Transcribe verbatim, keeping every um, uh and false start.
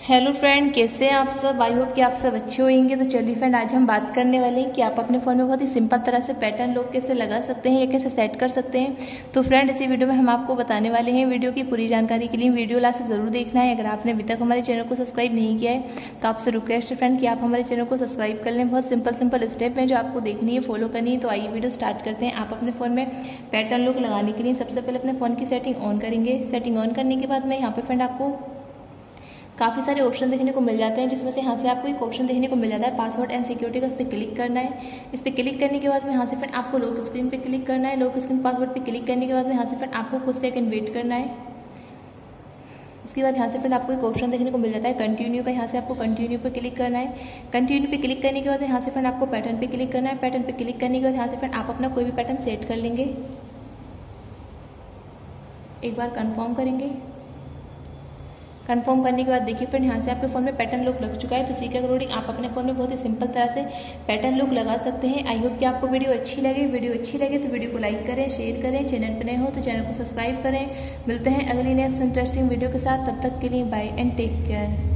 Hello friend, कैसे हैं आप सब। आई होप कि आप सब अच्छे होंगे। तो चलिए फ्रेंड, आज हम बात करने वाले हैं कि आप अपने फ़ोन में बहुत ही सिंपल तरह से पैटर्न लॉक कैसे लगा सकते हैं या कैसे सेट कर सकते हैं। तो फ्रेंड, इसी वीडियो में हम आपको बताने वाले हैं। वीडियो की पूरी जानकारी के लिए वीडियो लास्ट ज़रूर देखना है। अगर आपने अभी तक हमारे चैनल को सब्सक्राइब नहीं किया है तो आपसे रिक्वेस्ट है फ्रेंड कि आप हमारे चैनल को सब्सक्राइब कर लें। बहुत सिंपल सिंपल स्टेप हैं जो आपको देखनी है, फॉलो करनी है। तो आइए वीडियो स्टार्ट करते हैं। आप अपने फ़ोन में पैटर्न लॉक लगाने के लिए सबसे पहले अपने फ़ोन की सेटिंग ऑन करेंगे। सेटिंग ऑन करने के बाद में यहाँ पर फ्रेंड आपको काफ़ी सारे ऑप्शन देखने को मिल जाते हैं, जिसमें से यहाँ से आपको एक ऑप्शन देखने को मिल जाता है पासवर्ड एंड सिक्योरिटी का। इस पर क्लिक करना है। इस पर क्लिक करने के बाद में यहाँ से फ्रेंड आपको लॉक स्क्रीन पे क्लिक करना है। लॉक स्क्रीन पासवर्ड पे क्लिक करने के बाद में यहाँ से फ्रेंड आपको कुछ सेकंड वेट करना है। उसके बाद यहाँ से फ्रेंड आपको एक ऑप्शन देखने को मिल जाता है कंटिन्यू का। यहाँ से आपको कंटिन्यू पे क्लिक करना है। कंटिन्यू पे क्लिक करने के बाद यहाँ से फ्रेंड आपको पैटर्न पे क्लिक करना है। पैटर्न पे क्लिक करने के बाद यहाँ से फ्रेंड आप अपना कोई भी पैटर्न सेट कर लेंगे। एक बार कन्फर्म करेंगे। कंफर्म करने के बाद देखिए फ्रेंड, यहाँ से आपके फ़ोन में पैटर्न लॉक लग चुका है। तो इसी के अकॉर्डिंग आप अपने फ़ोन में बहुत ही सिंपल तरह से पैटर्न लॉक लगा सकते हैं। आई होप कि आपको वीडियो अच्छी लगे। वीडियो अच्छी लगे तो वीडियो को लाइक करें, शेयर करें। चैनल पर नए हो तो चैनल को सब्सक्राइब करें। मिलते हैं अगली नेक्स्ट इंटरेस्टिंग वीडियो के साथ। तब तक के लिए बाय एंड टेक केयर।